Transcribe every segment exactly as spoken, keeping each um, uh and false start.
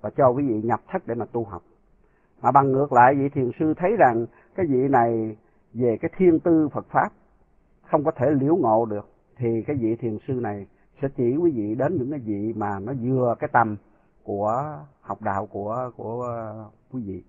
và cho quý vị nhập thất để mà tu học. Mà bằng ngược lại, vị thiền sư thấy rằng cái vị này về cái thiên tư Phật Pháp không có thể liễu ngộ được, thì cái vị thiền sư này sẽ chỉ quý vị đến những cái vị mà nó vừa cái tầm của học đạo của của quý vị.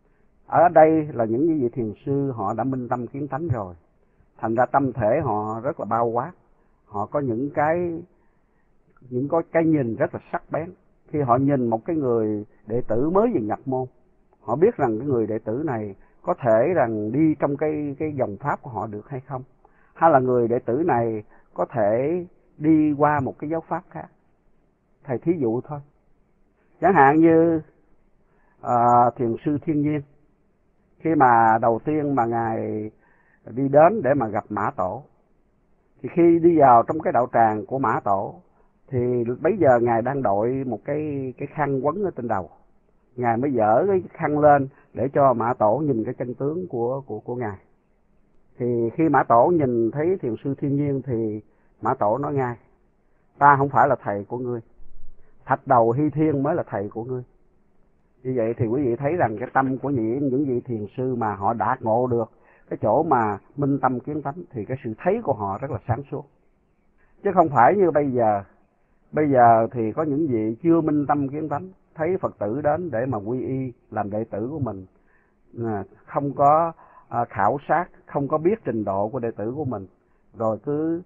Ở đây là những vị thiền sư họ đã minh tâm kiến tánh rồi, thành ra tâm thể họ rất là bao quát, họ có những cái những có cái nhìn rất là sắc bén. Khi họ nhìn một cái người đệ tử mới vừa nhập môn, họ biết rằng cái người đệ tử này có thể rằng đi trong cái cái dòng pháp của họ được hay không, hay là người đệ tử này có thể đi qua một cái giáo pháp khác. Thầy thí dụ thôi, chẳng hạn như à, thiền sư Thiên Nhiên, khi mà đầu tiên mà ngài đi đến để mà gặp Mã Tổ, thì khi đi vào trong cái đạo tràng của Mã Tổ, thì bấy giờ ngài đang đội một cái cái khăn quấn ở trên đầu. Ngài mới dỡ cái khăn lên để cho Mã Tổ nhìn cái chân tướng của của của ngài. Thì khi Mã Tổ nhìn thấy thiền sư Thiên Nhiên thì Mã Tổ nói ngay: ta không phải là thầy của ngươi, thạch đầu Hy Thiên mới là thầy của ngươi. Như vậy thì quý vị thấy rằng cái tâm của những những vị thiền sư mà họ đạt ngộ được cái chỗ mà minh tâm kiến tánh, thì cái sự thấy của họ rất là sáng suốt. Chứ không phải như bây giờ. Bây giờ thì có những vị chưa minh tâm kiến tánh, thấy Phật tử đến để mà quy y làm đệ tử của mình, không có khảo sát, không có biết trình độ của đệ tử của mình, rồi cứ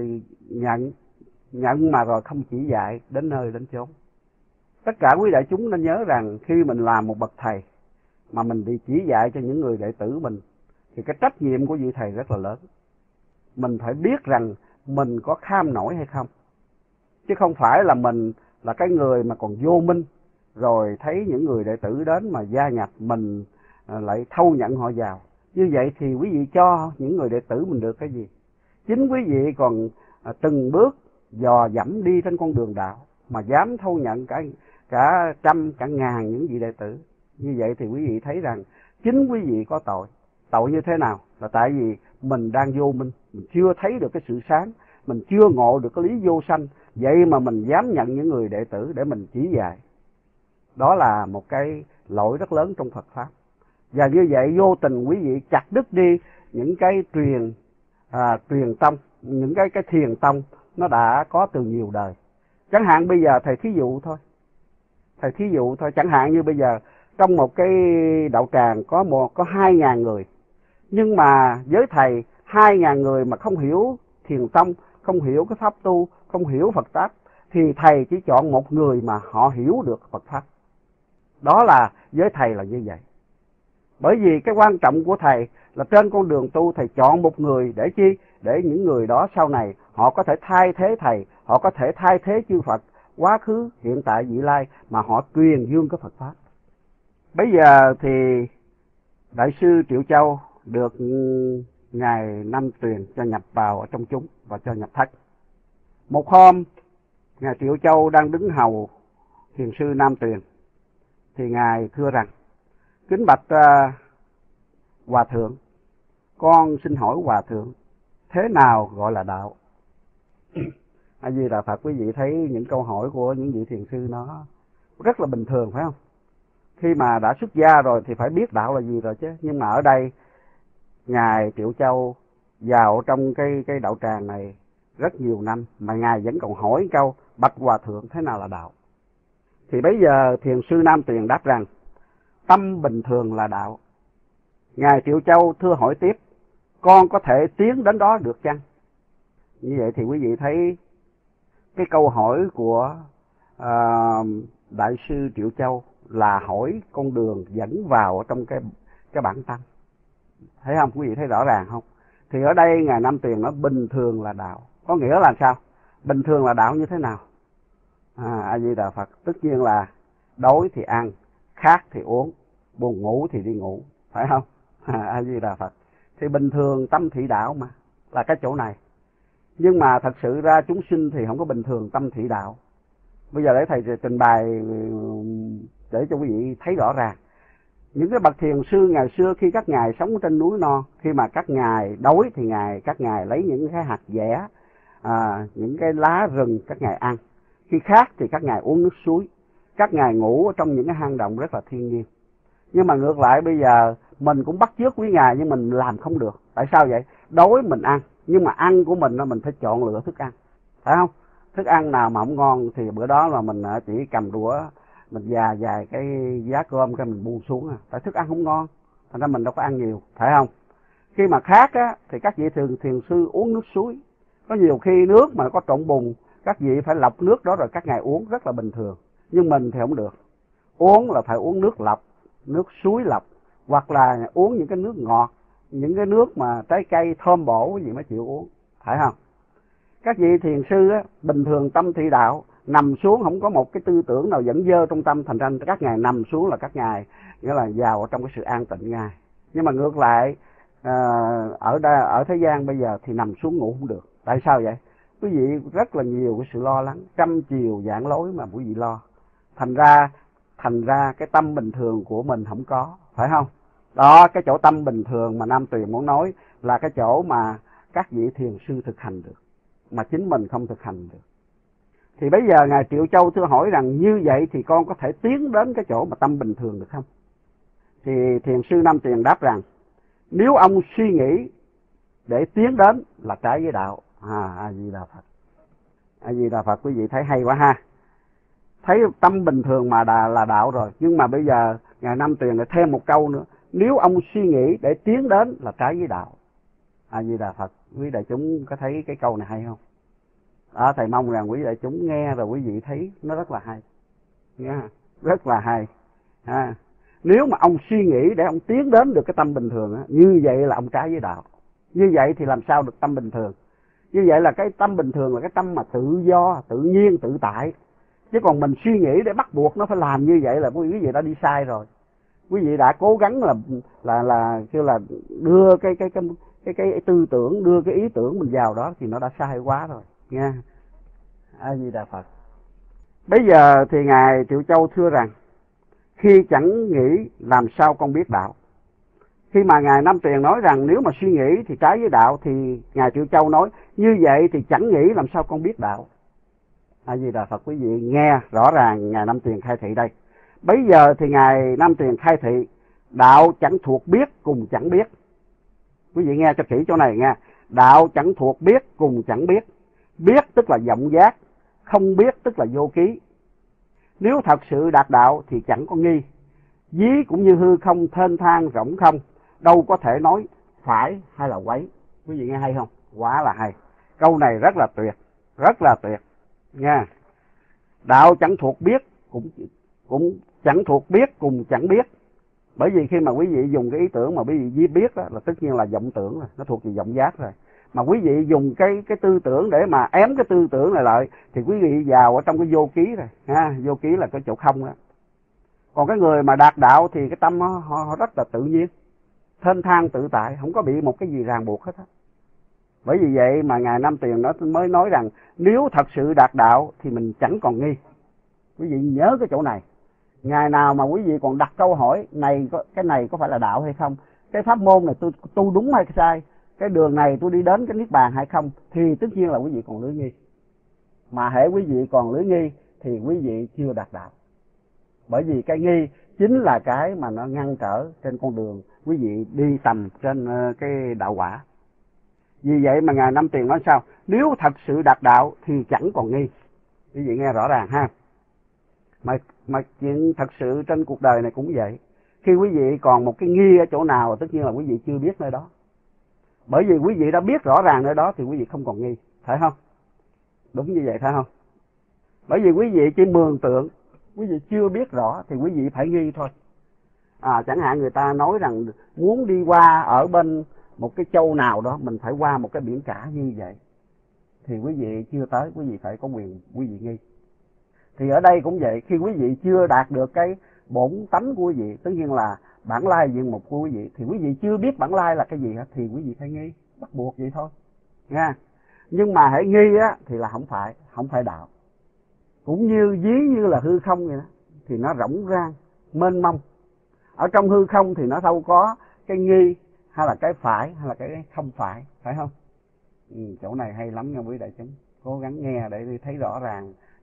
nhận nhận mà rồi không chỉ dạy đến nơi đến chốn. Tất cả quý đại chúng nên nhớ rằng khi mình làm một bậc thầy mà mình đi chỉ dạy cho những người đệ tử mình, thì cái trách nhiệm của vị thầy rất là lớn. Mình phải biết rằng mình có kham nổi hay không, chứ không phải là mình là cái người mà còn vô minh, rồi thấy những người đệ tử đến mà gia nhập mình lại thâu nhận họ vào. Như vậy thì quý vị cho những người đệ tử mình được cái gì? Chính quý vị còn từng bước dò dẫm đi trên con đường đạo mà dám thâu nhận cả cả trăm cả ngàn những vị đệ tử. Như vậy thì quý vị thấy rằng chính quý vị có tội. Tội như thế nào? Là tại vì mình đang vô minh, mình chưa thấy được cái sự sáng, mình chưa ngộ được cái lý vô sanh, vậy mà mình dám nhận những người đệ tử để mình chỉ dạy. Đó là một cái lỗi rất lớn trong Phật Pháp. Và như vậy vô tình quý vị chặt đứt đi những cái truyền à, truyền tông, những cái cái thiền tông nó đã có từ nhiều đời. Chẳng hạn bây giờ thầy thí dụ thôi, thầy thí dụ thôi, chẳng hạn như bây giờ trong một cái đạo tràng có một có hai ngàn người, nhưng mà với thầy hai ngàn người mà không hiểu thiền tông, không hiểu cái pháp tu, không hiểu Phật Pháp, thì thầy chỉ chọn một người mà họ hiểu được Phật Pháp. Đó là với thầy là như vậy. Bởi vì cái quan trọng của thầy là trên con đường tu, thầy chọn một người để chi? Để những người đó sau này họ có thể thay thế thầy, họ có thể thay thế chư Phật quá khứ, hiện tại, vị lai, mà họ truyền dương cái Phật Pháp. Bây giờ thì Đại sư Triệu Châu được Ngài Nam Tuyền cho nhập vào ở trong chúng và cho nhập thất. Một hôm, Ngài Triệu Châu đang đứng hầu thiền sư Nam Tuyền, thì Ngài thưa rằng: kính bạch uh, Hòa Thượng, con xin hỏi Hòa Thượng, thế nào gọi là đạo? A Di Đà Phật. Quý vị thấy những câu hỏi của những vị thiền sư nó rất là bình thường, phải không? Khi mà đã xuất gia rồi thì phải biết đạo là gì rồi chứ. Nhưng mà ở đây Ngài Triệu Châu vào trong cái cái đạo tràng này rất nhiều năm mà Ngài vẫn còn hỏi câu: bạch Hòa Thượng, thế nào là đạo? Thì bây giờ thiền sư Nam Tuyền đáp rằng: tâm bình thường là đạo. Ngài Triệu Châu thưa hỏi tiếp: con có thể tiến đến đó được chăng? Như vậy thì quý vị thấy cái câu hỏi của à, Đại sư Triệu Châu là hỏi con đường dẫn vào trong cái cái bản tâm. Thấy không? Quý vị thấy rõ ràng không? Thì ở đây Ngài Nam Tuyền nói bình thường là đạo. Có nghĩa là sao? Bình thường là đạo như thế nào? À, A Di Đà Phật. Tất nhiên là đói thì ăn, khát thì uống, buồn ngủ thì đi ngủ, phải không? À, A Di Đà Phật. Thì bình thường tâm thị đạo mà, là cái chỗ này. Nhưng mà thật sự ra chúng sinh thì không có bình thường tâm thị đạo. Bây giờ để thầy trình bày để cho quý vị thấy rõ ràng. Những cái bậc thiền sư ngày xưa khi các ngài sống trên núi non, khi mà các ngài đói thì ngài các ngài lấy những cái hạt dẻ, à, những cái lá rừng các ngài ăn. Khi khát thì các ngài uống nước suối. các ngài ngủ ở trong những cái hang động rất là thiên nhiên. Nhưng mà ngược lại bây giờ mình cũng bắt chước quý ngài nhưng mình làm không được. Tại sao vậy? Đói mình ăn, nhưng mà ăn của mình mình phải chọn lựa thức ăn, phải không? Thức ăn nào mà không ngon thì bữa đó là mình chỉ cầm đũa, mình già dài cái giá cơm cái mình buông xuống à. Tại thức ăn không ngon, thành ra mình đâu có ăn nhiều, phải không? Khi mà khát á thì các vị thường thiền sư uống nước suối. Có nhiều khi nước mà có trộn bùn, các vị phải lọc nước đó rồi các ngài uống rất là bình thường. Nhưng mình thì không được. Uống là phải uống nước lọc, nước suối lọc, hoặc là uống những cái nước ngọt, những cái nước mà trái cây thơm bổ cái gì mới chịu uống, phải không? Các vị thiền sư á, bình thường tâm thị đạo, nằm xuống không có một cái tư tưởng nào dẫn dơ trong tâm, thành ra các ngài nằm xuống là các ngài nghĩa là vào trong cái sự an tịnh ngài. Nhưng mà ngược lại à, ở đây, ở thế gian bây giờ thì nằm xuống ngủ không được. Tại sao vậy? Quý vị rất là nhiều cái sự lo lắng, trăm chiều vạn lối mà quý vị lo, thành ra thành ra cái tâm bình thường của mình không có, phải không? Đó, cái chỗ tâm bình thường mà Nam Tuyền muốn nói là cái chỗ mà các vị thiền sư thực hành được, mà chính mình không thực hành được. Thì bây giờ ngài Triệu Châu thưa hỏi rằng như vậy thì con có thể tiến đến cái chỗ mà tâm bình thường được không? Thì thiền sư Nam Tuyền đáp rằng nếu ông suy nghĩ để tiến đến là trái với đạo. À, A Di Đà Phật. A Di Đà Phật, quý vị thấy hay quá ha. Thấy tâm bình thường mà đà là đạo rồi, nhưng mà bây giờ ngài Nam Tuyền lại thêm một câu nữa, nếu ông suy nghĩ để tiến đến là trái với đạo. A Di Đà Phật, quý đại chúng có thấy cái câu này hay không? Đó, thầy mong rằng quý đại chúng nghe rồi quý vị thấy nó rất là hay, nghe rất là hay ha. Nếu mà ông suy nghĩ để ông tiến đến được cái tâm bình thường á, như vậy là ông trái với đạo. Như vậy thì làm sao được tâm bình thường? Như vậy là cái tâm bình thường là cái tâm mà tự do, tự nhiên, tự tại. Chứ còn mình suy nghĩ để bắt buộc nó phải làm như vậy là quý vị đã đi sai rồi. Quý vị đã cố gắng là là là kêu là đưa cái cái cái cái cái tư tưởng, đưa cái ý tưởng mình vào đó thì nó đã sai quá rồi, nha. A Di Đà Phật. Bây giờ thì ngài Triệu Châu thưa rằng khi chẳng nghĩ làm sao con biết đạo. Khi mà ngài Nam Tuyền nói rằng nếu mà suy nghĩ thì trái với đạo, thì ngài Triệu Châu nói như vậy thì chẳng nghĩ làm sao con biết đạo. A Di Đà Phật, quý vị nghe rõ ràng ngài Nam Tuyền khai thị đây. Bây giờ thì ngài Nam Tuyền khai thị đạo chẳng thuộc biết cùng chẳng biết. Quý vị nghe cho kỹ chỗ này nha. Đạo chẳng thuộc biết cùng chẳng biết. Biết tức là vọng giác, không biết tức là vô ký. Nếu thật sự đạt đạo thì chẳng có nghi. Dí cũng như hư không thênh thang rỗng không, đâu có thể nói phải hay là quấy. Quý vị nghe hay không? Quá là hay. Câu này rất là tuyệt, rất là tuyệt nha. Đạo chẳng thuộc biết cũng cũng chẳng thuộc biết cùng chẳng biết. Bởi vì khi mà quý vị dùng cái ý tưởng mà quý vị biết đó, là tất nhiên là vọng tưởng rồi, nó thuộc về vọng giác rồi. Mà quý vị dùng cái cái tư tưởng để mà ém cái tư tưởng này lại thì quý vị vào ở trong cái vô ký rồi ha. Vô ký là cái chỗ không đó. Còn cái người mà đạt đạo thì cái tâm họ, họ rất là tự nhiên, thênh thang tự tại, không có bị một cái gì ràng buộc hết á. Bởi vì vậy mà ngài Nam Tuyền nó mới nói rằng nếu thật sự đạt đạo thì mình chẳng còn nghi. Quý vị nhớ cái chỗ này. Ngày nào mà quý vị còn đặt câu hỏi này, cái này có phải là đạo hay không, cái pháp môn này tôi tu đúng hay sai, cái đường này tôi đi đến cái niết bàn hay không, thì tất nhiên là quý vị còn lưỡi nghi. Mà hễ quý vị còn lưỡi nghi thì quý vị chưa đạt đạo. Bởi vì cái nghi chính là cái mà nó ngăn trở trên con đường quý vị đi tầm trên cái đạo quả. Vì vậy mà ngài Nam Tuyền nói sao? Nếu thật sự đạt đạo thì chẳng còn nghi. Quý vị nghe rõ ràng ha. Mà, mà chuyện thật sự trên cuộc đời này cũng vậy. Khi quý vị còn một cái nghi ở chỗ nào, tất nhiên là quý vị chưa biết nơi đó. Bởi vì quý vị đã biết rõ ràng nơi đó thì quý vị không còn nghi, phải không? Đúng như vậy phải không? Bởi vì quý vị chỉ mường tượng, quý vị chưa biết rõ thì quý vị phải nghi thôi. À, chẳng hạn người ta nói rằng muốn đi qua ở bên một cái châu nào đó, mình phải qua một cái biển cả như vậy, thì quý vị chưa tới, quý vị phải có quyền quý vị nghi. Thì ở đây cũng vậy, khi quý vị chưa đạt được cái bổn tánh của quý vị, tất nhiên là bản lai diện mục của quý vị, thì quý vị chưa biết bản lai là cái gì hết, thì quý vị phải nghi, bắt buộc vậy thôi nha. Nhưng mà hãy nghi á thì là không phải, không phải đạo. Cũng như ví như là hư không vậy đó, thì nó rỗng rang, mênh mông. Ở trong hư không thì nó đâu có cái nghi hay là cái phải hay là cái không phải, phải không? Ừ, chỗ này hay lắm nha quý đại chúng, cố gắng nghe để đi thấy rõ ràng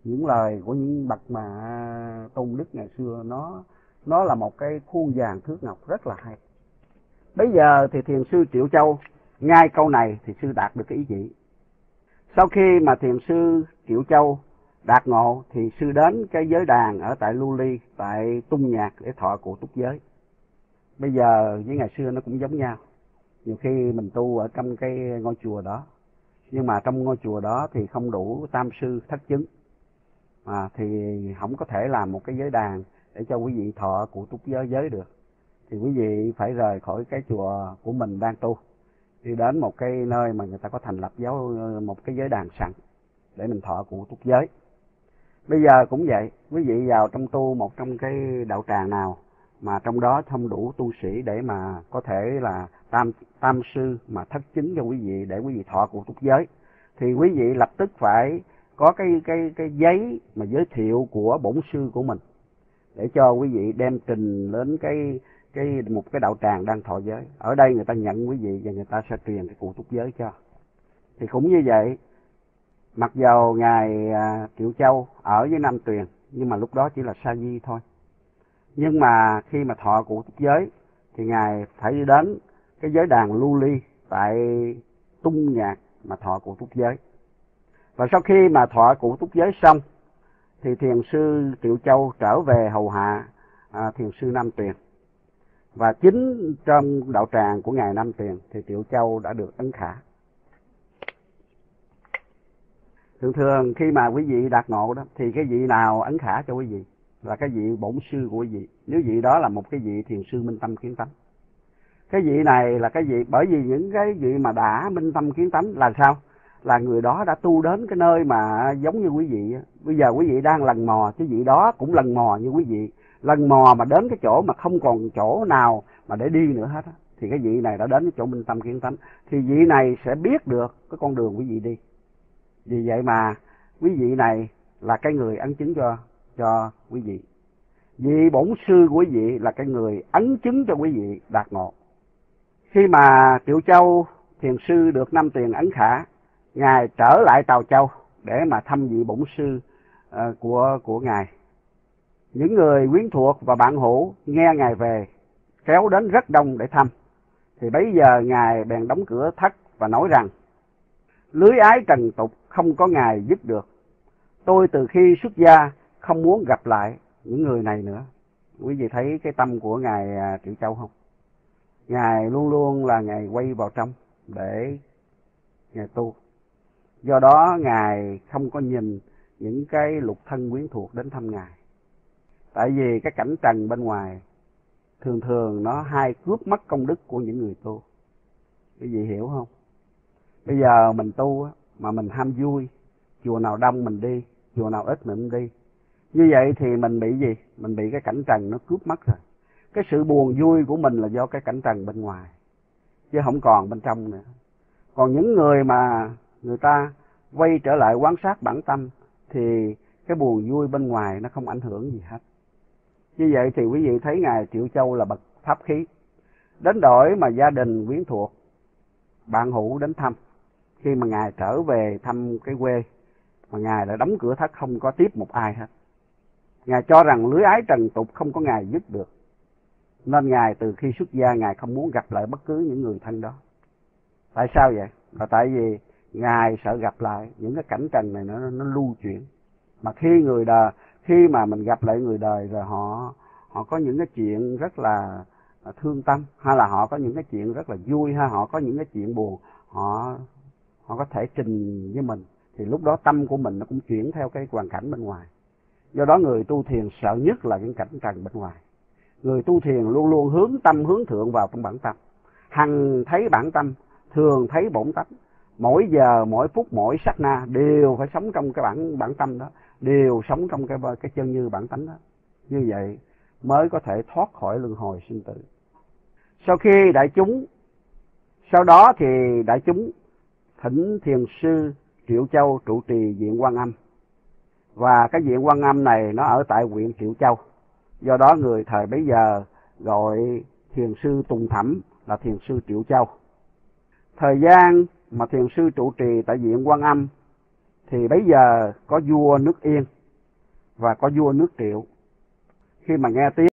những lời của những bậc mà tôn đức ngày xưa, nó nó là một cái khuôn vàng thước ngọc rất là hay. Bây giờ thì thiền sư Triệu Châu ngay câu này thì sư đạt được cái ý chỉ. Sau khi mà thiền sư Triệu Châu đạt ngộ thì sư đến cái giới đàn ở tại Lưu Ly, tại Tung Nhạc để thọ cụ túc giới. Bây giờ với ngày xưa nó cũng giống nhau. Nhiều khi mình tu ở trong cái ngôi chùa đó, nhưng mà trong ngôi chùa đó thì không đủ tam sư thất chứng, à, thì không có thể làm một cái giới đàn để cho quý vị thọ cụ túc giới giới được. Thì quý vị phải rời khỏi cái chùa của mình đang tu, đi đến một cái nơi mà người ta có thành lập giáo một cái giới đàn sẵn để mình thọ cụ túc giới. Bây giờ cũng vậy, quý vị vào trong tu một trong cái đạo tràng nào mà trong đó không đủ tu sĩ để mà có thể là tam tam sư mà thất chứng cho quý vị để quý vị thọ cụ túc giới, thì quý vị lập tức phải có cái cái cái giấy mà giới thiệu của bổn sư của mình để cho quý vị đem trình đến cái cái một cái đạo tràng đang thọ giới. Ở đây người ta nhận quý vị và người ta sẽ truyền cái cụ túc giới cho. Thì cũng như vậy, mặc dầu ngài à, Triệu Châu ở với Nam Tuyền, nhưng mà lúc đó chỉ là sa di thôi. Nhưng mà khi mà thọ cụ túc giới thì ngài phải đi đến cái giới đàn Lưu Ly tại Tung Nhạc mà thọ cụ túc giới. Và sau khi mà thọ cụ túc giới xong thì thiền sư Triệu Châu trở về hầu hạ à, thiền sư Nam Tuyền. Và chính trong đạo tràng của ngài Nam Tuyền thì Triệu Châu đã được ấn khả. Thường thường khi mà quý vị đạt ngộ đó thì cái vị nào ấn khả cho quý vị là cái vị bổn sư của quý vị, nếu vị đó là một cái vị thiền sư minh tâm kiến tánh. Cái vị này là cái vị, bởi vì những cái vị mà đã minh tâm kiến tánh là sao? Là người đó đã tu đến cái nơi mà giống như quý vị. Bây giờ quý vị đang lần mò, cái vị đó cũng lần mò như quý vị, lần mò mà đến cái chỗ mà không còn chỗ nào mà để đi nữa hết, thì cái vị này đã đến cái chỗ minh tâm kiến tánh, thì vị này sẽ biết được cái con đường quý vị đi. Vì vậy mà quý vị này là cái người ấn chứng cho cho quý vị. Vị bổn sư của quý vị là cái người ấn chứng cho quý vị đạt ngộ. Khi mà Triệu Châu thiền sư được Nam Tuyền ấn khả, ngài trở lại Tào Châu để mà thăm vị bổn sư uh, của của ngài. Những người quyến thuộc và bạn hữu nghe ngài về kéo đến rất đông để thăm. Thì bấy giờ ngài bèn đóng cửa thất và nói rằng: lưới ái trần tục không có ngài dứt được. Tôi từ khi xuất gia không muốn gặp lại những người này nữa. Quý vị thấy cái tâm của ngài Triệu Châu không? Ngài luôn luôn là ngài quay vào trong để ngài tu. Do đó ngài không có nhìn những cái lục thân quyến thuộc đến thăm ngài. Tại vì cái cảnh trần bên ngoài thường thường nó hay cướp mất công đức của những người tu. Quý vị hiểu không? Bây giờ mình tu mà mình ham vui, chùa nào đông mình đi, chùa nào ít mình đi. Như vậy thì mình bị gì? Mình bị cái cảnh trần nó cướp mất rồi. Cái sự buồn vui của mình là do cái cảnh trần bên ngoài, chứ không còn bên trong nữa. Còn những người mà người ta quay trở lại quan sát bản tâm thì cái buồn vui bên ngoài nó không ảnh hưởng gì hết. Như vậy thì quý vị thấy ngài Triệu Châu là bậc pháp khí. Đến đổi mà gia đình quyến thuộc, bạn hữu đến thăm, khi mà ngài trở về thăm cái quê mà ngài đã đóng cửa thất không có tiếp một ai hết. Ngài cho rằng lưới ái trần tục không có ngài dứt được, nên ngài từ khi xuất gia ngài không muốn gặp lại bất cứ những người thân đó. Tại sao vậy? Là tại vì ngài sợ gặp lại những cái cảnh trần này nó nó lưu chuyển. Mà khi người đời, khi mà mình gặp lại người đời rồi họ họ có những cái chuyện rất là thương tâm, hay là họ có những cái chuyện rất là vui, hay họ có những cái chuyện buồn, họ họ có thể trình với mình, thì lúc đó tâm của mình nó cũng chuyển theo cái hoàn cảnh bên ngoài. Do đó người tu thiền sợ nhất là những cảnh trần bên ngoài. Người tu thiền luôn luôn hướng tâm hướng thượng vào trong bản tâm, hằng thấy bản tâm, thường thấy bổn tánh. Mỗi giờ, mỗi phút, mỗi sát na đều phải sống trong cái bản bản tâm đó, đều sống trong cái cái chân như bản tánh đó. Như vậy mới có thể thoát khỏi luân hồi sinh tử. Sau khi đại chúng, sau đó thì đại chúng thỉnh thiền sư Triệu Châu trụ trì viện Quan Âm. Và cái viện Quan Âm này nó ở tại huyện Triệu Châu. Do đó người thời bấy giờ gọi thiền sư Tùng Thẩm là thiền sư Triệu Châu. Thời gian mà thiền sư trụ trì tại viện Quan Âm thì bấy giờ có vua nước Yên và có vua nước Triệu. Khi mà nghe tiếng